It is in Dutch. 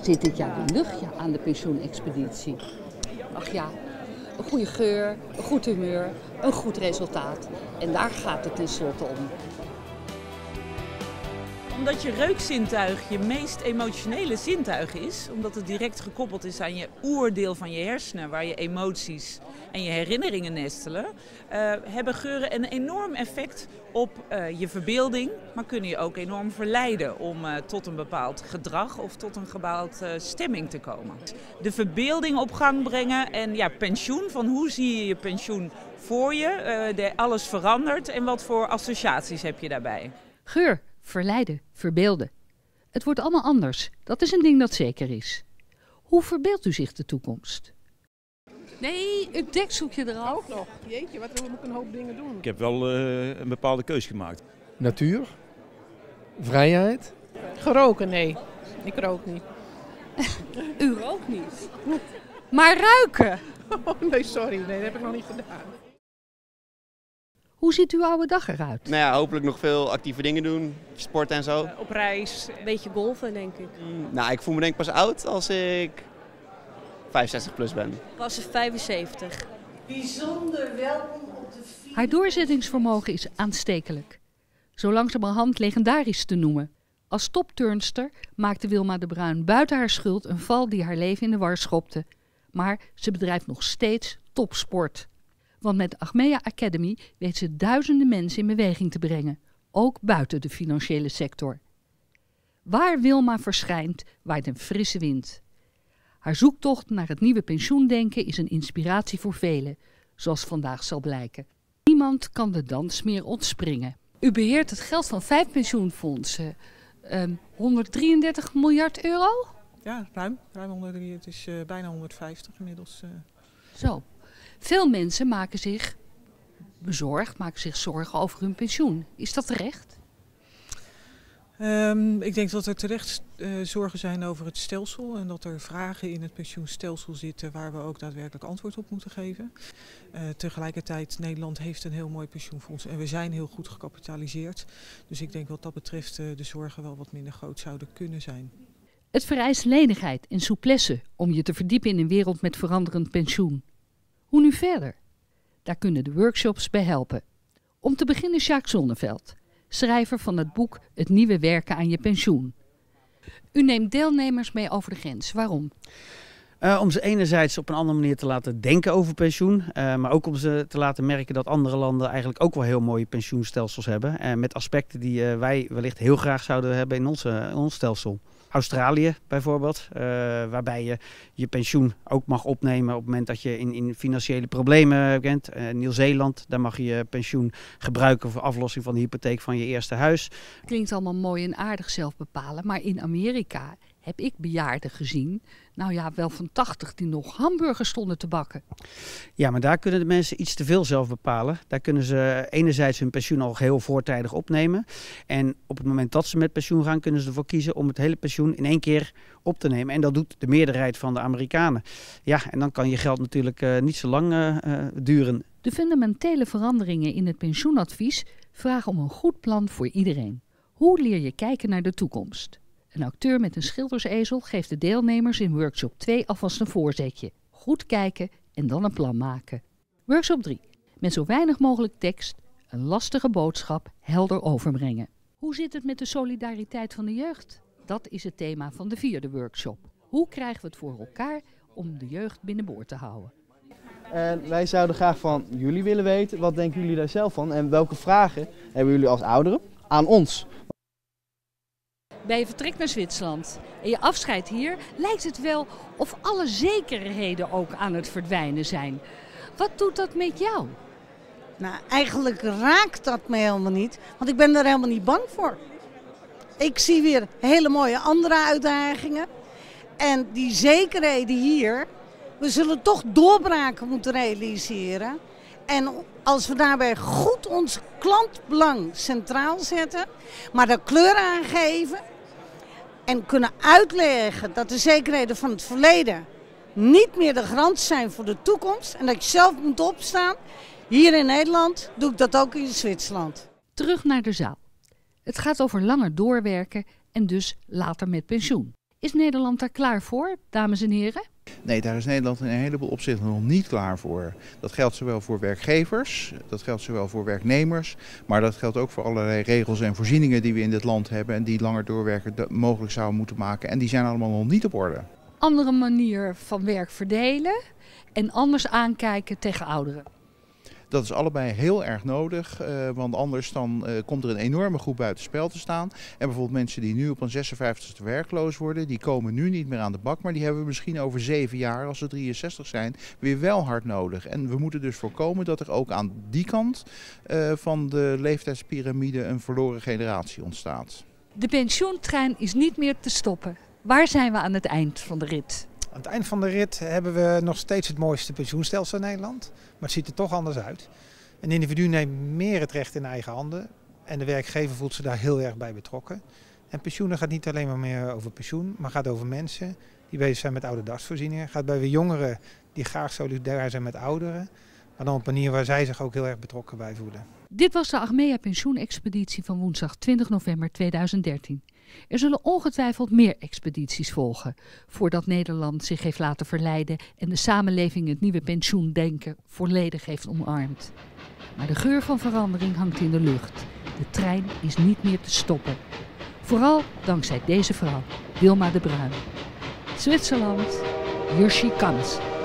zit dit jaar een luchtje aan de pensioenexpeditie? Ach ja, een goede geur, een goed humeur, een goed resultaat. En daar gaat het tenslotte om. Omdat je reukzintuig je meest emotionele zintuig is, omdat het direct gekoppeld is aan je oerdeel van je hersenen, waar je emoties en je herinneringen nestelen, hebben geuren een enorm effect op je verbeelding, maar kunnen je ook enorm verleiden om tot een bepaald gedrag of tot een bepaald stemming te komen. De verbeelding op gang brengen en ja, pensioen, van hoe zie je je pensioen voor je, alles verandert en wat voor associaties heb je daarbij. Geur, verleiden, verbeelden. Het wordt allemaal anders, dat is een ding dat zeker is. Hoe verbeeldt u zich de toekomst? Nee, uw dekzoekje eraf. Ook nog. Jeetje, wat moet ik een hoop dingen doen? Ik heb wel een bepaalde keus gemaakt. Natuur, vrijheid. Geroken, nee. Ik rook niet. U rookt niet. Maar ruiken. Oh, nee, sorry. Nee, dat heb ik nog niet gedaan. Hoe ziet uw oude dag eruit? Nou ja, hopelijk nog veel actieve dingen doen, sport en zo. Op reis. Een beetje golfen, denk ik. Nou, ik voel me denk ik pas oud als ik 65 plus ben. Klasse 75. Bijzonder welkom op de vierde... Haar doorzettingsvermogen is aanstekelijk. Zo langzamerhand legendarisch te noemen. Als topturnster maakte Wilma de Bruin buiten haar schuld een val die haar leven in de war schopte. Maar ze bedrijft nog steeds topsport. Want met Achmea Academy weet ze duizenden mensen in beweging te brengen. Ook buiten de financiële sector. Waar Wilma verschijnt, waait een frisse wind. Haar zoektocht naar het nieuwe pensioendenken is een inspiratie voor velen, zoals vandaag zal blijken. Niemand kan de dans meer ontspringen. U beheert het geld van 5 pensioenfondsen. 133 miljard euro? Ja, ruim 103. Het is bijna 150 inmiddels. Zo. Veel mensen maken zich zorgen over hun pensioen. Is dat terecht? Ik denk dat er terecht zorgen zijn over het stelsel en dat er vragen in het pensioenstelsel zitten waar we ook daadwerkelijk antwoord op moeten geven. Tegelijkertijd, Nederland heeft een heel mooi pensioenfonds en we zijn heel goed gecapitaliseerd. Dus ik denk wat dat betreft de zorgen wel wat minder groot zouden kunnen zijn. Het vereist lenigheid en souplesse om je te verdiepen in een wereld met veranderend pensioen. Hoe nu verder? Daar kunnen de workshops bij helpen. Om te beginnen Sjaak Zonneveld, schrijver van het boek Het Nieuwe Werken aan je Pensioen. U neemt deelnemers mee over de grens. Waarom? Om ze enerzijds op een andere manier te laten denken over pensioen. Maar ook om ze te laten merken dat andere landen eigenlijk ook wel heel mooie pensioenstelsels hebben. Met aspecten die wij wellicht heel graag zouden hebben in ons stelsel. Australië bijvoorbeeld, waarbij je je pensioen ook mag opnemen op het moment dat je in financiële problemen bent. Nieuw-Zeeland, daar mag je je pensioen gebruiken voor aflossing van de hypotheek van je eerste huis. Klinkt allemaal mooi en aardig zelf bepalen, maar in Amerika heb ik bejaarden gezien, nou ja, wel van 80 die nog hamburgers stonden te bakken. Ja, maar daar kunnen de mensen iets te veel zelf bepalen. Daar kunnen ze enerzijds hun pensioen al heel voortijdig opnemen. En op het moment dat ze met pensioen gaan, kunnen ze ervoor kiezen om het hele pensioen in één keer op te nemen. En dat doet de meerderheid van de Amerikanen. Ja, en dan kan je geld natuurlijk niet zo lang duren. De fundamentele veranderingen in het pensioenadvies vragen om een goed plan voor iedereen. Hoe leer je kijken naar de toekomst? Een acteur met een schildersezel geeft de deelnemers in workshop 2 alvast een voorzetje. Goed kijken en dan een plan maken. Workshop 3. Met zo weinig mogelijk tekst, een lastige boodschap helder overbrengen. Hoe zit het met de solidariteit van de jeugd? Dat is het thema van de 4e workshop. Hoe krijgen we het voor elkaar om de jeugd binnenboord te houden? En wij zouden graag van jullie willen weten, wat denken jullie daar zelf van? En welke vragen hebben jullie als ouderen aan ons? Bij je vertrek naar Zwitserland en je afscheid hier, lijkt het wel of alle zekerheden ook aan het verdwijnen zijn. Wat doet dat met jou? Nou, eigenlijk raakt dat me helemaal niet, want ik ben daar helemaal niet bang voor. Ik zie weer hele mooie andere uitdagingen. En die zekerheden hier, we zullen toch doorbraken moeten realiseren. En als we daarbij goed ons klantbelang centraal zetten, maar de kleur aangeven en kunnen uitleggen dat de zekerheden van het verleden niet meer de garantie zijn voor de toekomst en dat je zelf moet opstaan. Hier in Nederland doe ik dat ook in Zwitserland. Terug naar de zaal. Het gaat over langer doorwerken en dus later met pensioen. Is Nederland daar klaar voor, dames en heren? Nee, daar is Nederland in een heleboel opzichten nog niet klaar voor. Dat geldt zowel voor werkgevers, dat geldt zowel voor werknemers, maar dat geldt ook voor allerlei regels en voorzieningen die we in dit land hebben en die langer doorwerken mogelijk zouden moeten maken. En die zijn allemaal nog niet op orde. Andere manier van werk verdelen en anders aankijken tegen ouderen. Dat is allebei heel erg nodig, want anders dan komt er een enorme groep buitenspel te staan. En bijvoorbeeld mensen die nu op een 56e werkloos worden, die komen nu niet meer aan de bak, maar die hebben we misschien over 7 jaar, als ze 63 zijn, weer wel hard nodig. En we moeten dus voorkomen dat er ook aan die kant van de leeftijdspyramide een verloren generatie ontstaat. De pensioentrein is niet meer te stoppen. Waar zijn we aan het eind van de rit? Aan het eind van de rit hebben we nog steeds het mooiste pensioenstelsel in Nederland. Maar het ziet er toch anders uit. Een individu neemt meer het recht in eigen handen. En de werkgever voelt zich daar heel erg bij betrokken. En pensioenen gaat niet alleen maar meer over pensioen, maar gaat over mensen die bezig zijn met ouderdagsvoorzieningen. Het gaat bij jongeren die graag solidair zijn met ouderen. Maar dan op een manier waar zij zich ook heel erg betrokken bij voelen. Dit was de Achmea pensioenexpeditie van woensdag 20 november 2013. Er zullen ongetwijfeld meer expedities volgen, voordat Nederland zich heeft laten verleiden en de samenleving het nieuwe pensioendenken volledig heeft omarmd. Maar de geur van verandering hangt in de lucht. De trein is niet meer te stoppen. Vooral dankzij deze vrouw, Wilma de Bruin. Zwitserland, hier she comes.